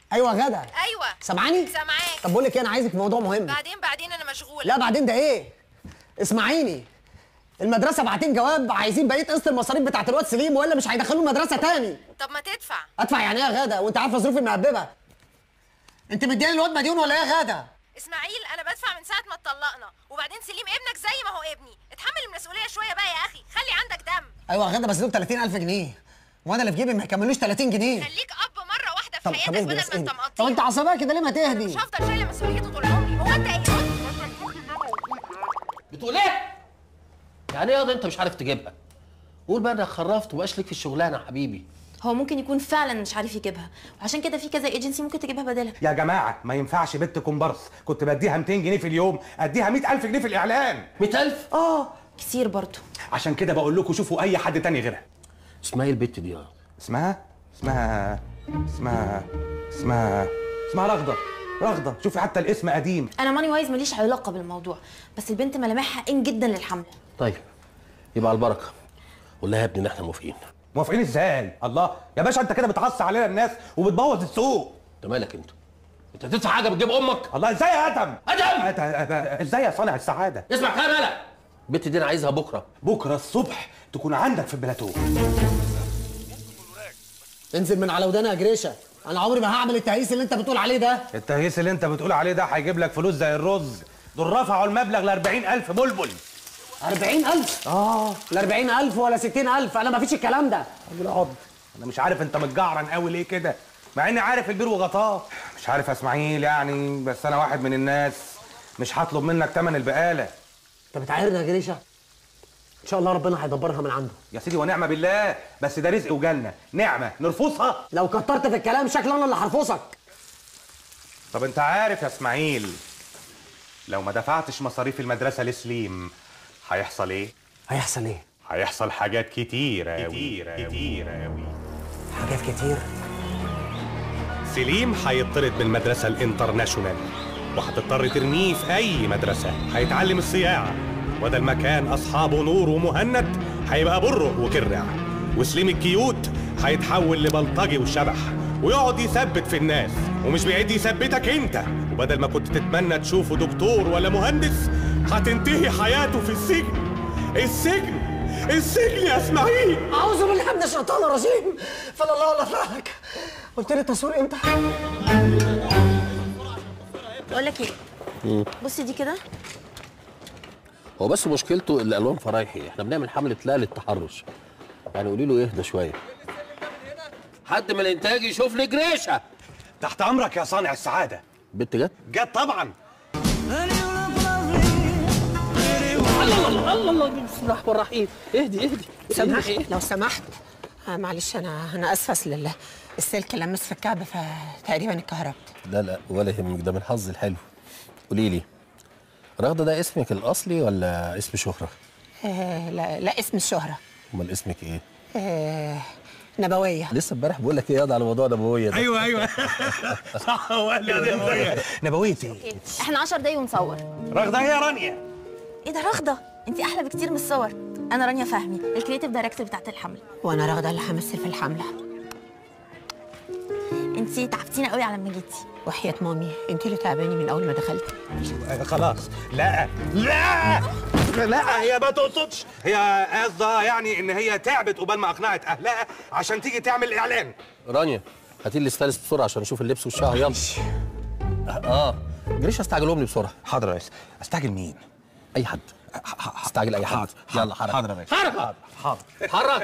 ايوه غدا. ايوه سامعاني؟ سامعاك. طب بقول لك ايه، انا عايزك في موضوع مهم. بعدين انا مشغوله. لا بعدين ده ايه؟ اسمعيني، المدرسه باعتين جواب عايزين بقيه قسط المصاريف بتاعت الواد سليم والا مش هيدخلوه المدرسه تاني. طب ما تدفع. ادفع يعني ايه يا غدا؟ وانت عارفه ظروفي المهببه. انت مدياني الواد مديون ولا ايه يا غدا؟ اسماعيل انا بدفع من ساعه ما اتطلقنا، وبعدين سليم ابنك زي ما هو ابني، اتحمل المسؤوليه شويه بقى يا اخي، خلي عندك دم. ايوه يا غدا بس دول 30000 جنيه وانا اللي في جيبي ما يكملوش 30 جنيه. خليك اب مره واحده في حياتك بدل ما انت مقضيها. طب انت عصبيه كده ليه؟ ما تهدي. مش هفضل شايله مسؤوليته طول عمري. هو انت ايه؟ بتقول ايه؟ يعني ايه انت مش عارف تجيبها؟ قول بقى انك خرفت ومبقاش ليك في الشغلانه يا حبيبي. هو ممكن يكون فعلا مش عارف يجيبها، وعشان كده في كذا ايجنسي ممكن تجيبها بدالها. يا جماعه ما ينفعش بنت كومبارس كنت بديها 200 جنيه في اليوم اديها 100000 جنيه في الاعلان. 100000؟ كتير برضه. عشان كده بقول لكم شوفوا اي حد تاني غيرها. اسمها ايه البت دي؟ اسمها رغده. شوفي حتى الاسم قديم. انا ماني وايز ماليش علاقه بالموضوع، بس البنت ملامحها ان جدا للحمل. طيب يبقى على البركه. قول لها يا ابني ان احنا موافقين. موافقين ازاي؟ الله يا باشا انت كده بتعصي علينا الناس وبتبوظ السوق. انت مالك انت هتدفع حاجه بتجيب امك؟ الله ازاي يا ادم؟ ادم ازاي يا صانع السعاده؟ اسمع كلام يالا. البت دي انا عايزها بكره الصبح تكون عندك في البلاتو. انزل من على ودانا يا جريشه، انا عمري ما هعمل التهييس اللي انت بتقول عليه ده. التهييس اللي انت بتقول عليه ده هيجيب لك فلوس زي الرز. دول رفعوا المبلغ ل 40000 بلبل. 40000؟ لا 40000 ولا 60000، انا ما فيش الكلام ده. راجل عض. انا مش عارف انت متجعرن قوي ليه كده، مع اني عارف البير وغطاه. مش عارف يا اسماعيل يعني، بس انا واحد من الناس مش هطلب منك تمن البقاله. انت بتعايرني يا جريشه؟ ان شاء الله ربنا هيدبرها من عنده. يا سيدي ونعمه بالله، بس ده رزق وجالنا، نعمه نرفضها؟ لو كترت في الكلام شكل انا اللي هرفصك. طب انت عارف يا اسماعيل لو ما دفعتش مصاريف المدرسه لسليم هيحصل ايه؟ هيحصل ايه؟ هيحصل حاجات كتيره قوي. حاجات كتير. سليم هيطرد من المدرسه الانترناشونال وهتضطر ترميه في اي مدرسه. هيتعلم الصياعه، وده المكان اصحابه نور ومهند هيبقى بره وكرع، وسليم الكيوت هيتحول لبلطجي وشبح ويقعد يثبت في الناس، ومش بعيد يثبتك انت. وبدل ما كنت تتمنى تشوفه دكتور ولا مهندس هتنتهي حياته في السجن. السجن يا اسماعيل. اعوذ بالله من الشيطان الرجيم. فلا الله ولا فلك. قلت لي التصوير امتى؟ بقول لك ايه؟ بصي دي كده. هو بس مشكلته الالوان فرايحي، احنا بنعمل حمله لا للتحرش. يعني قولي له يهدى شويه. حد من الانتاج يشوف لي جريشه. تحت امرك يا صانع السعاده. البت جت؟ جت طبعا. الله بسم الله الرحمن الرحيم. اهدي سامحني لو سمحت. معلش انا اسفه، اصل السلك لمس في الكعب فتقريبا اتكهربت. لا ولا يهمك، ده من حظي الحلو. قولي لي رغده ده اسمك الاصلي ولا اسم شهره؟ لا اسم الشهره. امال اسمك ايه؟ نبويه. لسه امبارح بقول لك ايه ياض على موضوع نبويه ده. ايوه صح، هو قال لي نبويه. نبويه ايه؟ احنا 10 دقايق ونصور. رغده هي رانيا. ايه ده رغده؟ انت احلى بكتير من الصور. انا رانيا فهمي الكريتيف دايركتور بتاعت الحمله. وانا رغده اللي همثل في الحمله. انت تعبتينا قوي على ما جيتي. وحياه مامي انت اللي تعباني من اول ما دخلتي. خلاص. لا هي ما تقصدش، هي قصدها يعني ان هي تعبت قبل ما اقنعت اهلها عشان تيجي تعمل اعلان. رانيا هاتي لي ستايلست بسرعه عشان نشوف اللبس والشعر. يلا. جريش استعجلهم لي بسرعه. حاضر يا ريس. استعجل مين؟ اي حد. استعجل اي حد. يلا حرك. حاضر يا ريس. حاضر. حرك.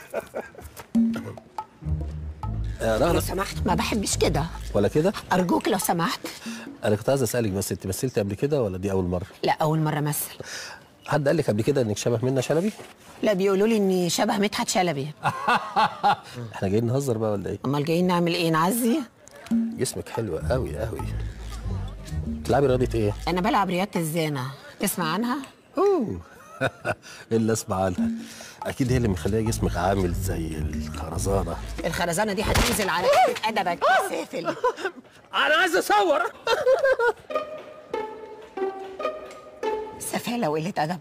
لو سمحت ما بحبش كده. ولا كده؟ ارجوك لو سمحت. انا كنت عايز اسالك بس، انت مثلتي قبل كده ولا دي اول مره؟ لا اول مره امثل. حد قال لك قبل كده انك شبه منى شلبي؟ لا بيقولوا لي اني شبه مدحت شلبي. احنا جايين نهزر بقى ولا ايه؟ امال جايين نعمل ايه؟ نعزي؟ جسمك حلو قوي. بتلعبي رياضه ايه؟ انا بلعب رياضه الزانه، تسمع عنها؟ الا اسمع عنها. اكيد هي اللي مخليه جسمك عامل زي الخرزانه. الخرزانه دي هتنزل على ادبك يا سافل. انا عايز اصور. سفاله وقله ادب.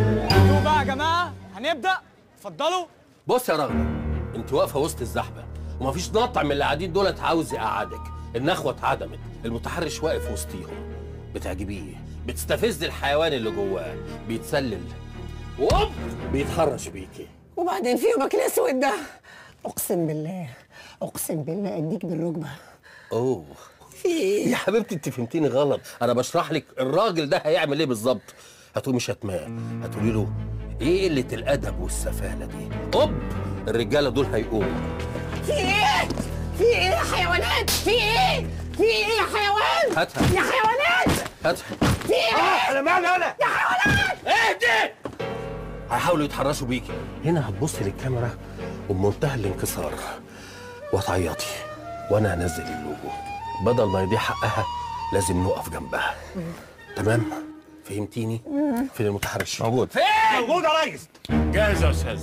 شوفوا بقى يا جماعه هنبدا. اتفضلوا. بص يا رغده، انت واقفه وسط الزحمه ومفيش نطع من اللي قاعدين دولت عاوز يقعدك. النخوه اتعدمت، المتحرش واقف وسطيهم. بتعجبيه، بتستفز الحيوان اللي جواه، بيتسلل ووب بيتحرش بيكي. وبعدين في يومك الاسود ده اقسم بالله اديك بالركبه. اوه في ايه يا حبيبتي؟ انت فهمتيني غلط، انا بشرح لك الراجل ده هيعمل ايه بالظبط. هتقومي شتماه، هتقولي له ايه قله الادب والسفاله دي؟ اوب الرجاله دول هيقوموا. في ايه يا حيوانات؟ في ايه يا حيوان؟ هاتها يا حيوانات هاتها. في ايه؟ انا مالي انا يا حيوانات اهدي. هيحاولوا يتحرشوا بيكي. هنا هتبصي للكاميرا وبمنتهى الانكسار وتعيطي، وانا هنزل اللوجو. بدل ما يضيع حقها لازم نقف جنبها. تمام؟ فهمتيني؟ فين المتحرش؟ موجود. فين؟ موجود يا ريس. جاهز يا استاذ.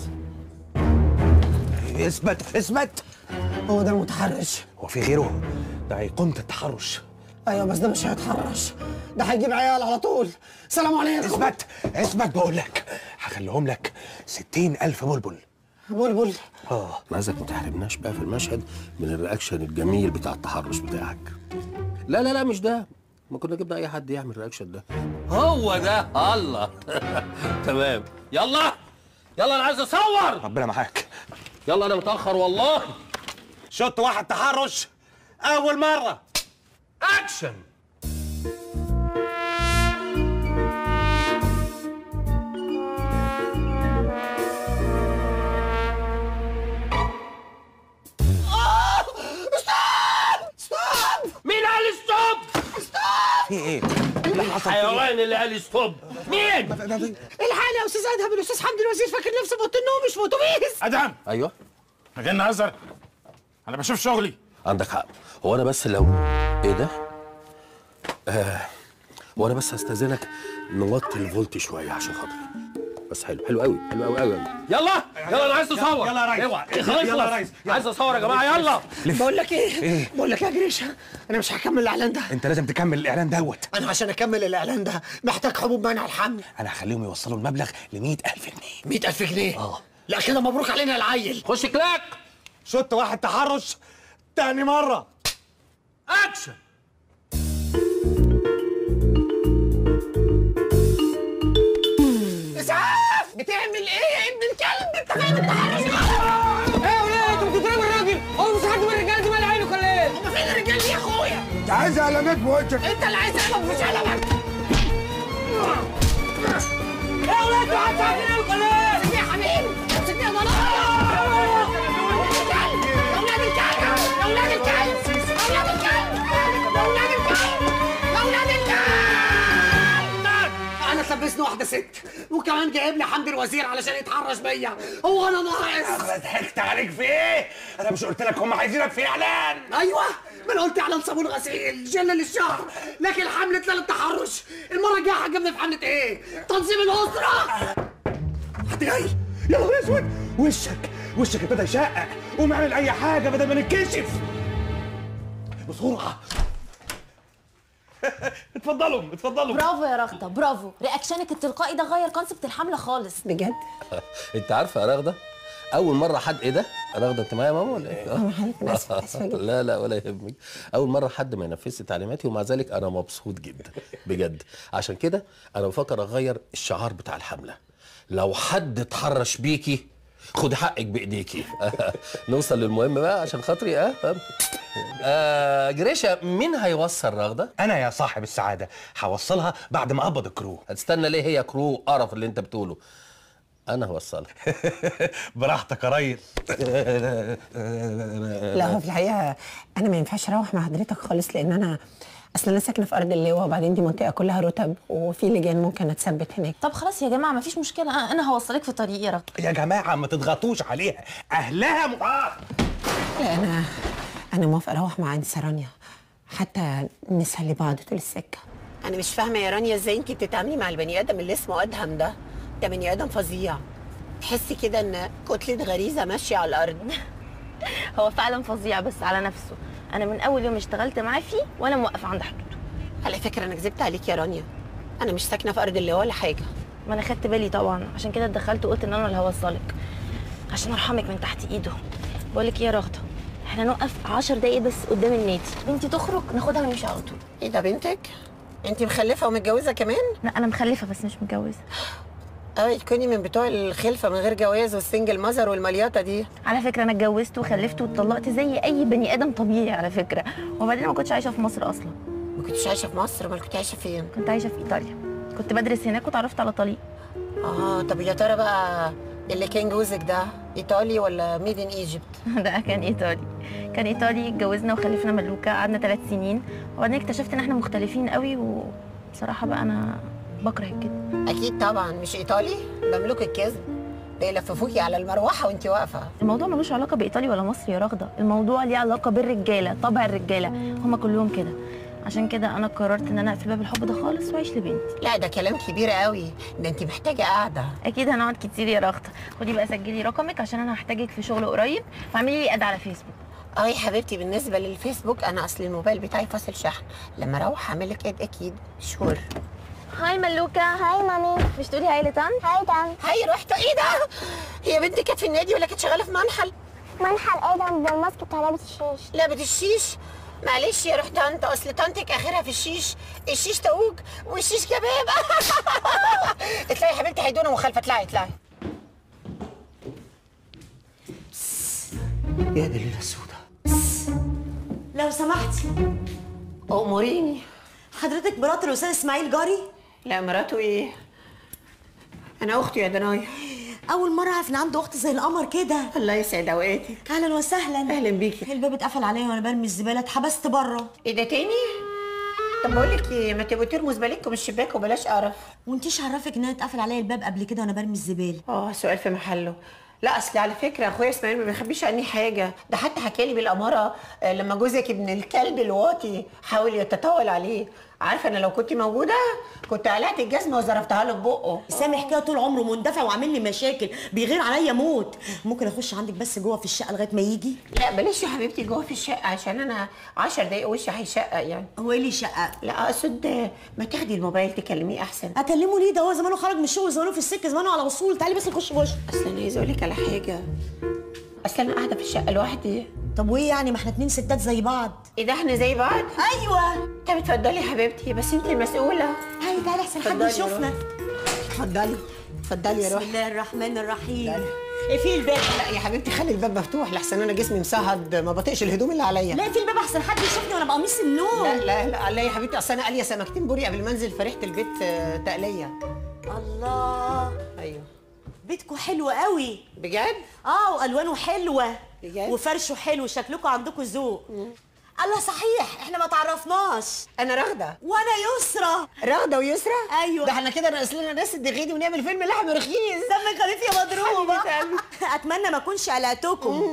اثبت. هو ده المتحرش؟ هو في غيره؟ ده ايقونه التحرش. ايوه بس ده مش هيتحرش، ده هيجيب عيال على طول. سلام عليكم. اثبت بقول لك. هخليهم لك 60,000 بلبل. بلبل. انا عايزك ما تحرمناش بقى في المشهد من الرياكشن الجميل بتاع التحرش بتاعك. لا مش ده، ما كنا جبنا اي حد يعمل الرياكشن ده. هو ده. الله. تمام. يلا انا عايز اصور. ربنا معاك. يلا انا متاخر والله. شوت واحد تحرش اول مره. اكشن. مين قال ستوب؟ في ايه؟ الحيوان اللي قال ستوب مين؟ الحقني يا استاذ ادهم، الاستاذ حمدي الوزير فاكر نفسه في اوضه النوم مش في اتوبيس. ادهم ايوه جاي نهزر، انا بشوف شغلي. عندك حق. هو انا بس لو ايه ده؟ هو انا بس هستاذنك نوطي الفولت شويه عشان خاطري. بس حلو قوي. يلا انا عايز اصور. يلا يا ريس. اوعى يلا يا ريس. عايز اصور يا جماعه. يلا. بقول لك ايه؟ بقول لك يا جريشه، انا مش هكمل الاعلان ده. انت لازم تكمل الاعلان دوت. انا عشان اكمل الاعلان ده محتاج حبوب منع الحمل. انا هخليهم يوصلوا المبلغ ل 100,000 جنيه. 100,000 جنيه؟ لا كده مبروك علينا العيل. خش كلاك. شوت واحد تحرش تاني مره. اكشن. اسعاف! بتعمل ايه يا ابن الكلب؟ انت فين التحرش؟ ايه يا ولاد انتوا بتضربوا الراجل؟ هو مش حد من الرجاله دي مال عينه ولا ايه؟ هم فين الرجاله دي يا اخويا؟ انت عايز علامات بوجهك. انت اللي عايز علامات مش علامات. ايه يا ولاد انتوا عايزين عينه ولا ايه؟ سيبني يا حبيبي، سيبني يا ضلال. يا ولاد الكلب، يا ولاد الكلب، يا ولاد الكلب، يا ولاد الكلب، يا ولاد الكلب. انا اتلبسني واحده ست وكمان جايب لي حمدي الوزير علشان يتحرش بيا. هو انا ناقص؟ انا ضحكت عليك في ايه؟ انا مش قلت لك هم عايزينك في اعلان؟ ايوه، ما انا قلت اعلان صابون غسيل جل للشهر، لكن حمله لا للتحرش. المره الجايه هتجيبني في حمله ايه؟ تنظيم الاسره. حد جاي؟ يا نهار اسود. وشك ابتدى يشقق. قوم اعمل اي حاجه بدل ما نتكشف بسرعه. اتفضلوا. برافو يا رغده، برافو. رياكشنك التلقائي ده غير كونسبت الحمله خالص. بجد؟ انت عارفه يا رغده، اول مره حد ايه ده؟ رغده انت معايا يا ماما ولا ايه؟ انا اسفه جدا. لا ولا يهمك. اول مره حد ما ينفذش تعليماتي، ومع ذلك انا مبسوط جدا بجد. عشان كده انا بفكر اغير الشعار بتاع الحمله. لو حد اتحرش بيكي خدي حقك بايديكي. نوصل للمهم بقى عشان خاطري. جريشه، مين هيوصل رغده؟ انا يا صاحب السعاده هوصلها بعد ما اقبض الكرو. هتستنى ليه؟ هي كرو قرف اللي انت بتقوله. انا هوصلها. براحتك يا ريس. لا هو في الحقيقه انا ما ينفعش اروح مع حضرتك خالص، لان انا اصل انا ساكنه في ارض اللواء، وبعدين دي منطقه كلها رتب وفي لجان ممكن اتثبت هناك. طب خلاص يا جماعه مفيش مشكله، انا هوصلك في طريقي يا رغده. يا جماعه ما تضغطوش عليها، اهلها لا انا موافقه اروح مع انسه رانيا حتى نسلي بعض طول السكه. انا مش فاهمه يا رانيا ازاي انت بتتعاملي مع البني ادم اللي اسمه ادهم ده بني ادم فظيع. تحسي كده ان كتله غريزه ماشيه على الارض. هو فعلا فظيع بس على نفسه. انا من اول يوم اشتغلت معاه فيه وانا موقفه عند حدوده. على فكره انا كذبت عليك يا رانيا، انا مش ساكنه في ارض اللواء ولا حاجه. ما انا خدت بالي طبعا، عشان كده اتدخلت وقلت ان انا اللي هوصلك عشان ارحمك من تحت ايده. بقول لك ايه يا رغده، احنا نوقف 10 دقايق بس قدام النادي، بنتي تخرج ناخدها ونمشي على طول. ايه ده بنتك؟ انت مخلفه ومتجوزه كمان؟ لا انا مخلفه بس مش متجوزه. اه تكوني من بتوع الخلفه من غير جواز والسنجل ماذر والمليطه دي. على فكره انا اتجوزت وخلفت واتطلقت زي اي بني ادم طبيعي على فكره، وبعدين ما كنتش عايشه في مصر اصلا. ما كنتش عايشه في مصر؟ امال كنت عايشه فين؟ كنت عايشه في ايطاليا، كنت بدرس هناك وتعرفت على طليق. طب يا ترى بقى اللي كان جوزك ده ايطالي ولا ميد ان ايجيبت؟ ده كان ايطالي، كان ايطالي، اتجوزنا وخلفنا ملوكه، قعدنا 3 سنين، وبعدين اكتشفت ان احنا مختلفين قوي، وبصراحه بقى انا بكره كده. اكيد طبعا مش ايطالي، مملوك الكذب، بيلففوكي على المروحه وانت واقفه. الموضوع ملوش علاقه بايطالي ولا مصري يا رغده، الموضوع ليه علاقه بالرجاله، طبع الرجاله هم كلهم كده. عشان كده انا قررت ان انا اقفل باب الحب ده خالص واعيش لبنتي. لا ده كلام كبير قوي، ده انت محتاجه قاعده. اكيد هنقعد كتير يا رغده. خدي بقى سجلي رقمك عشان انا هحتاجك في شغل قريب، واعملي لي اد على فيسبوك. يا حبيبتي بالنسبه للفيسبوك انا اصل الموبايل بتاعي فاصل شحن، لما اروح اعمل لك اد اكيد. شور. هاي ملوكه. هاي مامي. مش تقولي هاي لطن؟ هاي طن. هاي رحت. ايه ده؟ هي بنتي كانت في النادي ولا كانت شغاله في منحل؟ منحل ادم بالماسك بتاع لعبة الشيش. لعبة الشيش؟ معلش يا روح طنط، اصل طنطك اخرها في الشيش، الشيش تاوج والشيش كباب. اطلعي يا حبيبتي، هيدونا مخالفه، اطلعي. يا دي الليله السوداء. لو سمحتي، اموريني. حضرتك مرات الاستاذ اسماعيل جاري؟ لا مراته ايه؟ انا اخته يا دنايا. اول مره اعرف ان عنده اخت زي القمر كده. الله يسعد اوقاتك. اهلا وسهلا. اهلا بيكي. الباب اتقفل عليا وانا برمي الزباله، اتحبست بره. ايه ده تاني؟ طب بقول لك ايه، ما تبقوا ترموا زبالتكم الشباك وبلاش قرف. وانتيش عرفك ان انا اتقفل عليا الباب قبل كده وانا برمي الزباله؟ سؤال في محله. لا اصل على فكره اخويا اسماعيل ما بيخبيش عني حاجه، ده حتى حكالي بالاماره لما جوزك ابن الكلب الواطي حاول يتطاول عليه. عارفه انا لو كنت موجوده كنت قلعت الجزمه وظرفتها له ببقه. سامح كده طول عمره مندفع وعامل لي مشاكل، بيغير عليا موت. ممكن اخش عندك بس جوه في الشقه لغايه ما يجي؟ لا بلاش يا حبيبتي جوه في الشقه، عشان انا 10 دقايق وشي هيشقق يعني. هو ايه اللي شقق؟ لا اقصد ما تاخدي الموبايل تكلميه احسن. اكلمه ليه؟ ده هو زمانه خرج من الشغل، زمانه في السكه، زمانه على وصول. تعالي بس نخش جوه. اصل انا عايزه اقول لك على حاجه، اصل انا قاعده في الشقه لوحدي. طب وايه يعني، ما احنا 2 ستات زي بعض. ايه ده احنا زي بعض؟ ايوه. طب اتفضلي يا حبيبتي، بس انت المسؤوله. هاي تعالي احسن حد يشوفنا. اتفضلي يا روحي. بسم الله الرحمن الرحيم. اقفلي الباب. لا يا حبيبتي خلي الباب مفتوح لحسن انا جسمي مسهد، ما بطيقش الهدوم اللي عليا. لا اقفلي الباب احسن حد يشوفني وانا بقميص النوم. لا يا حبيبتي، اصل انا قاليه سمكتين بوري قبل ما انزل فريحه البيت تقليه. الله. ايوه بيتكم حلو قوي بجد. والوانه حلوه بجد، وفرشه حلو، شكلكم عندكم ذوق. الله صحيح احنا ما تعرفناش. انا رغده. وانا يسرى. رغده ويسرى؟ ايوه. ده احنا كده ناقص لنا ناس الدغيدي ونعمل فيلم لحم رخيص. دمك خفيف يا مضروبه. اتمنى ما اكونش قلقتكم.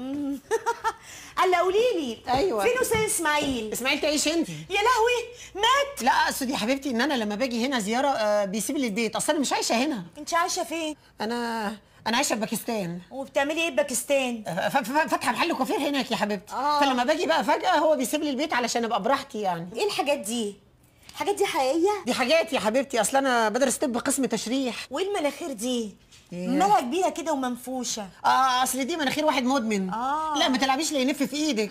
الا قولي لي، ايوه فين استاذ اسماعيل؟ اسماعيل تعيش انت. يا لهوي مات. لا اقصد يا حبيبتي ان انا لما باجي هنا زياره بيسيب لي البيت، اصل انا مش عايشه هنا. انت عايشه فين؟ انا عايشه في باكستان. وبتعملي ايه في باكستان؟ فاتحه محل كوافير هناك يا حبيبتي. فلما باجي بقى فجاه هو بيسيب لي البيت علشان ابقى براحتي يعني. ايه الحاجات دي؟ الحاجات دي حقيقيه؟ دي حاجات يا حبيبتي، اصل انا بدرس طب قسم تشريح. وايه المناخير دي؟ مالها كبيره كده ومنفوشه. اصل دي مناخير واحد مدمن. لا ما تلعبيش لا ينف في ايدك.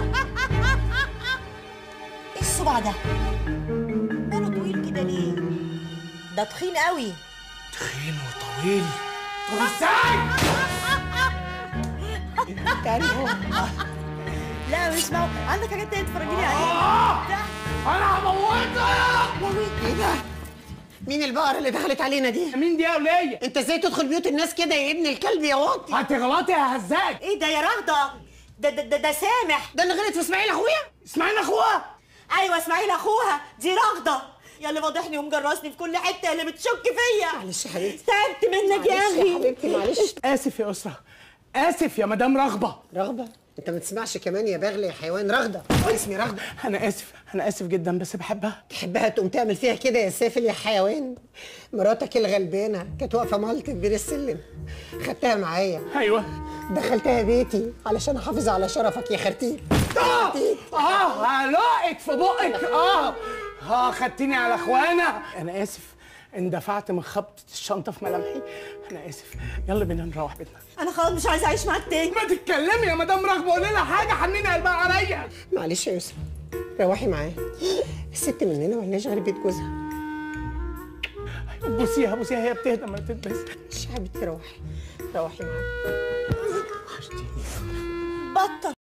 ايه الصبع ده؟ ماله طويل كده ليه؟ ده تخين قوي. تخين وطويل. لا مش معقول. عندك حاجات تانية تفرجيني عليها؟ انا هموتك. ايه ده؟ مين البقرة اللي دخلت علينا دي؟ مين دي يا ولية؟ انت ازاي تدخل بيوت الناس كده يا ابن الكلب يا واطي؟ هتغلطي يا هزاج. ايه ده يا رغده؟ ده سامح. ده اللي غلط في اسماعيل اخويا؟ اسماعيل اخوها؟ ايوه اسماعيل اخوها، دي رغده. يا اللي فاضحني ومجرسني في كل حته، يا اللي بتشك فيا. معلش يا حبيبتي. تعبت منك يا اخي. يا حبيبتي معلش. اسف يا اسره، اسف يا مدام رغبه. رغبه؟ انت ما تسمعش كمان يا باغلي يا حيوان؟ رغده، اسمي رغده. انا اسف جدا بس بحبها. تحبها تقوم تعمل فيها كده يا سافل يا حيوان؟ مراتك الغلبانه كانت واقفه مالت بين السلم، خدتها معايا. ايوه دخلتها بيتي علشان احافظ على شرفك يا خرتيت. هلقك في بقك. خدتيني على اخوانا. انا اسف اندفعت من خبطه الشنطه في ملامحي. انا اسف، يلا بينا نروح بيتنا. انا خلاص مش عايزه اعيش معاك تاني. ما تتكلمي يا مدام رغبه، قولي لها حاجه حنيني قلبها عليا. معلش يا يسرا، روحي معاه. الست مننا ملناش غير بيت جوزها. بوسيها بوسيها، هي بتهدى ما تتبس. مش يا حبيبتي، روحي معاه. بطل